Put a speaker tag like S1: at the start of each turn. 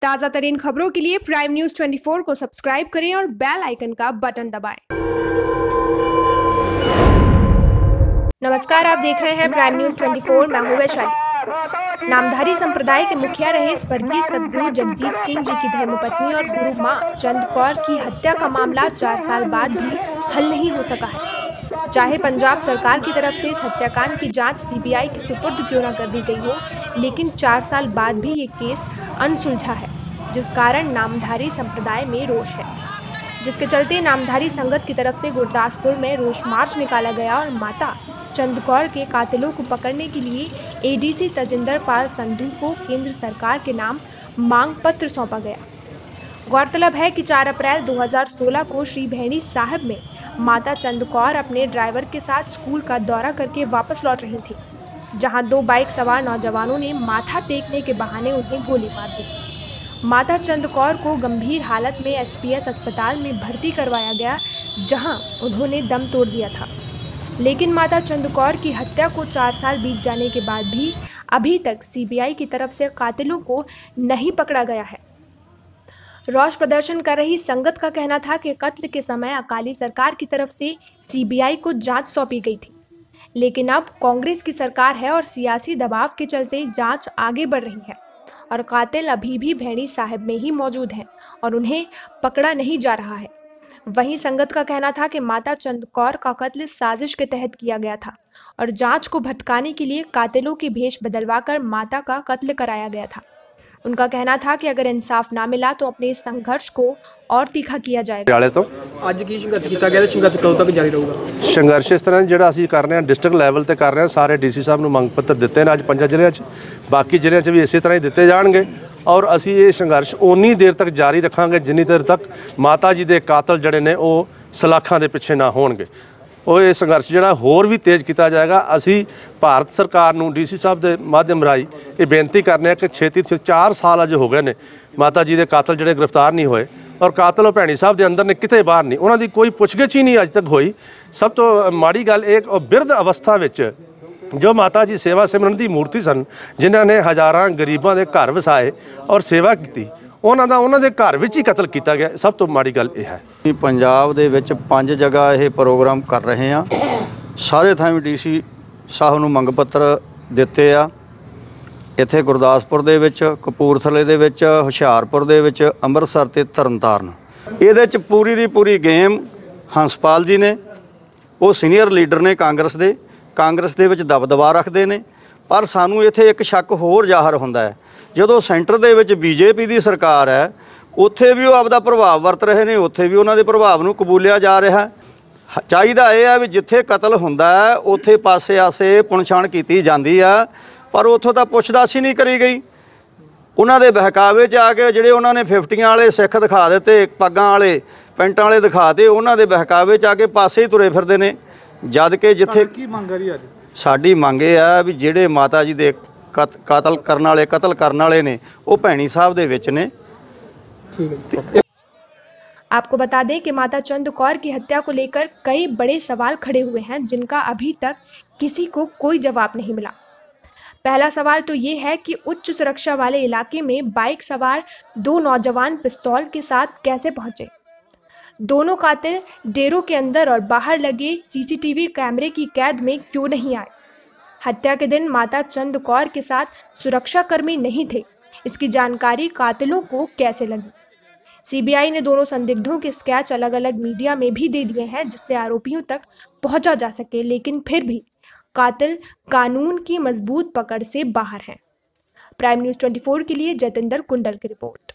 S1: ताज़ा तरीन खबरों के लिए प्राइम न्यूज़ 24 को सब्सक्राइब करें और बेल आइकन का बटन दबाएं। नमस्कार, आप देख रहे हैं प्राइम न्यूज़ 24। मैं हूं वैशाली। नामधारी संप्रदाय के मुखिया रहे स्वर्गीय सद्गुरु जगजीत सिंह जी की धर्मपत्नी और गुरु मां चंद कौर की हत्या का मामला 4 साल बाद भी हल नहीं हो सका है। चाहे पंजाब सरकार की तरफ से इस हत्याकांड की जांच सीबीआई के सुपुर्द क्यों न कर दी गई हो, लेकिन 4 साल बाद भी ये केस अनसुलझा है, जिस कारण नामधारी संप्रदाय में रोष है, जिसके चलते नामधारी संगत की तरफ से गुरदासपुर में रोष मार्च निकाला गया और माता चंद कौर के कातिलों को पकड़ने के लिए एडीसी तजिंदर पाल संधू को केंद्र सरकार के नाम मांग पत्र सौंपा गया। गौरतलब है कि 4 अप्रैल 2016 को श्री भैणी साहिब में माता चंद कौर अपने ड्राइवर के साथ स्कूल का दौरा करके वापस लौट रही थी, जहां 2 बाइक सवार नौजवानों ने माथा टेकने के बहाने उन्हें गोली मार दी। माता चंद कौर को गंभीर हालत में एसपीएस अस्पताल में भर्ती करवाया गया, जहां उन्होंने दम तोड़ दिया था। लेकिन माता चंद कौर की हत्या को 4 साल बीत जाने के बाद भी अभी तक सीबीआई की तरफ से कातिलों को नहीं पकड़ा गया है। रोष प्रदर्शन कर रही संगत का कहना था कि कत्ल के समय अकाली सरकार की तरफ से सीबीआई को जांच सौंपी गई थी, लेकिन अब कांग्रेस की सरकार है और सियासी दबाव के चलते जांच आगे बढ़ रही है और कातिल अभी भी भैणी साहिब में ही मौजूद हैं और उन्हें पकड़ा नहीं जा रहा है। वहीं संगत का कहना था कि माता चंद कौर का कत्ल साजिश के तहत किया गया था और जांच को भटकाने के लिए कातिलों की भेष बदलवाकर माता का कत्ल कराया गया था। उनका कहना था कि अगर इंसाफ ना मिला तो अपने इस संघर्ष को और तीखा किया जाएगा।
S2: ਅੱਜ ਕੀ ਸੰਘਰਸ਼ ਕੀਤਾ ਗਿਆ ਤੇ ਸੰਘਰਸ਼ ਕਦੋਂ ਤੱਕ ਜਾਰੀ ਰਹੂਗਾ?
S3: ਸੰਘਰਸ਼ ਇਸ ਤਰ੍ਹਾਂ ਜਿਹੜਾ ਅਸੀਂ ਕਰ ਰਹੇ ਹਾਂ, ਡਿਸਟ੍ਰਿਕਟ ਲੈਵਲ ਤੇ ਕਰ ਰਹੇ ਹਾਂ। ਸਾਰੇ ਡੀਸੀ ਸਾਹਿਬ ਨੂੰ ਮੰਗ ਪੱਤਰ ਦਿੱਤੇ ਨੇ ਅੱਜ 5 ਜ਼ਿਲ੍ਹਿਆਂ 'ਚ, ਬਾਕੀ ਜ਼ਿਲ੍ਹਿਆਂ 'ਚ ਵੀ ਇਸੇ ਤਰ੍ਹਾਂ ਹੀ ਦਿੱਤੇ ਜਾਣਗੇ ਔਰ ਅਸੀਂ ਇਹ ਸੰਘਰਸ਼ ਉਨੀ ਦੇਰ ਤੱਕ ਜਾਰੀ ਰੱਖਾਂਗੇ ਜਿੰਨੀ ਦੇਰ ਤੱਕ ਮਾਤਾ ਜੀ ਦੇ ਕਾਤਲ ਜਿਹੜੇ ਨੇ ਉਹ ਸਲਾਖਾਂ ਦੇ ਪਿੱਛੇ ਨਾ ਹੋਣਗੇ। ਉਹ ਇਹ ਸੰਘਰਸ਼ ਜਿਹੜਾ ਹੋਰ ਵੀ ਤੇਜ਼ ਕੀਤਾ ਜਾਏਗਾ। ਅਸੀਂ ਭਾਰਤ ਸਰਕਾਰ ਨੂੰ ਡੀਸੀ ਸਾਹਿਬ ਦੇ ਮਾਧਿਅਮ ਰਾਹੀਂ ਇਹ ਬੇਨਤੀ ਕਰਨੇ ਆ ਕਿ ਛੇਤੀ 4 ਸਾਲ ਅਜੇ ਹੋ ਗਏ ਨੇ ਮਾਤਾ ਜੀ ਦੇ ਕਾਤਲ ਜਿਹੜੇ ਗ੍ਰਿਫਤਾਰ ਨਹੀਂ ਹੋਏ ਔਰ ਕਾਤਲ ਭੈਣੀ ਸਾਹਿਬ ਦੇ ਅੰਦਰ ਨੇ, ਕਿਤੇ ਬਾਹਰ ਨਹੀਂ, ਉਹਨਾਂ ਦੀ ਕੋਈ ਪੁੱਛਗਿੱਛ ਹੀ ਨਹੀਂ ਅੱਜ ਤੱਕ ਹੋਈ। ਸਭ ਤੋਂ ਮਾੜੀ ਗੱਲ ਇਹ ਬਿਰਧ ਅਵਸਥਾ ਵਿੱਚ ਜੋ ਮਾਤਾ ਜੀ ਸੇਵਾ ਸਿਮਰਨ ਦੀ ਮੂਰਤੀ ਸਨ, ਜਿਨ੍ਹਾਂ ਨੇ ਹਜ਼ਾਰਾਂ ਗਰੀਬਾਂ ਦੇ ਘਰ ਵਸਾਏ ਔਰ ਸੇਵਾ ਕੀਤੀ, ਉਹਨਾਂ ਦੇ ਘਰ ਵਿੱਚ ਹੀ ਕਤਲ ਕੀਤਾ ਗਿਆ। ਸਭ ਤੋਂ ਮਾੜੀ ਗੱਲ ਇਹ ਹੈ।
S4: ਪੰਜਾਬ ਦੇ ਵਿੱਚ 5 ਜਗ੍ਹਾ ਇਹ ਪ੍ਰੋਗਰਾਮ ਕਰ ਰਹੇ ਆ। ਸਾਰੇ ਥਾਂ ਡੀਸੀ ਸਾਹਿਬ ਨੂੰ ਮੰਗ ਪੱਤਰ ਦਿੱਤੇ ਆ। ਇੱਥੇ ਗੁਰਦਾਸਪੁਰ ਦੇ ਵਿੱਚ, ਕਪੂਰਥਲੇ ਦੇ ਵਿੱਚ, ਹੁਸ਼ਿਆਰਪੁਰ ਦੇ ਵਿੱਚ, ਅੰਮ੍ਰਿਤਸਰ ਤੇ ਤਰਨਤਾਰਨ। ਇਹਦੇ 'ਚ ਪੂਰੀ ਦੀ ਪੂਰੀ ਗੇਮ ਹੰਸਪਾਲ ਜੀ ਨੇ, ਉਹ ਸੀਨੀਅਰ ਲੀਡਰ ਨੇ ਕਾਂਗਰਸ ਦੇ ਵਿੱਚ ਦਬਦਬਾ ਰੱਖਦੇ ਨੇ। ਪਰ ਸਾਨੂੰ ਇੱਥੇ ਇੱਕ ਸ਼ੱਕ ਹੋਰ ਜ਼ਾਹਰ ਹੁੰਦਾ ਹੈ, ਜਦੋਂ ਸੈਂਟਰ ਦੇ ਵਿੱਚ ਬੀਜੇਪੀ ਦੀ ਸਰਕਾਰ ਹੈ, ਉੱਥੇ ਵੀ ਉਹ ਆਪਦਾ ਪ੍ਰਭਾਵ ਵਰਤ ਰਹੇ ਨੇ, ਉੱਥੇ ਵੀ ਉਹਨਾਂ ਦੇ ਪ੍ਰਭਾਵ ਨੂੰ ਕਬੂਲਿਆ ਜਾ ਰਿਹਾ। ਚਾਹੀਦਾ ਇਹ ਹੈ ਵੀ ਜਿੱਥੇ ਕਤਲ ਹੁੰਦਾ ਹੈ ਉੱਥੇ ਪਾਸੇ-ਆਸੇ ਪੁਣਛਾਣ ਕੀਤੀ ਜਾਂਦੀ ਆ, ਪਰ ਉੱਥੋਂ ਤਾਂ ਪੁੱਛਦਾਛ ਹੀ ਨਹੀਂ ਕਰੀ ਗਈ। ਉਹਨਾਂ ਦੇ ਬਹਿਕਾਵੇ 'ਚ ਆ ਕੇ ਜਿਹੜੇ ਉਹਨਾਂ ਨੇ 50 ਵਾਲੇ ਸਿੱਖ ਦਿਖਾ ਦਿੱਤੇ, ਪੱਗਾਂ ਵਾਲੇ, ਪੈਂਟਾਂ ਵਾਲੇ ਦਿਖਾ ਦੇ, ਉਹਨਾਂ ਦੇ ਬਹਿਕਾਵੇ 'ਚ ਆ ਕੇ ਪਾਸੇ ਹੀ ਤੁਰੇ ਫਿਰਦੇ ਨੇ। ਜਦ ਕਿ ਜਿੱਥੇ ਕੀ ਮੰਗ ਰਹੀ ਅੱਜ ਸਾਡੀ ਮੰਗ ਇਹ ਆ ਵੀ ਜਿਹੜੇ ਮਾਤਾ ਜੀ ਦੇ कतल करने वाले ने वो भैणी साहब दे विच ने।
S1: आपको बता दें कि माता चंद कौर की हत्या को लेकर कई बड़े सवाल खड़े हुए हैं, जिनका अभी तक किसी को कोई जवाब नहीं मिला। पहला सवाल तो ये है कि उच्च सुरक्षा वाले इलाके में बाइक सवार 2 नौजवान पिस्तौल के साथ कैसे पहुंचे। दोनों कातिल डेरों के अंदर और बाहर लगे सीसीटीवी कैमरे की कैद में क्यों नहीं आए। हत्या के दिन माता चंद कौर के साथ सुरक्षाकर्मी नहीं थे, इसकी जानकारी कातिलों को कैसे लगी। सीबीआई ने दोनों संदिग्धों के स्केच अलग अलग मीडिया में भी दे दिए हैं, जिससे आरोपियों तक पहुंचा जा सके, लेकिन फिर भी कातिल कानून की मजबूत पकड़ से बाहर हैं। प्राइम न्यूज़ 24 के लिए जतिंदर कुंडल की रिपोर्ट।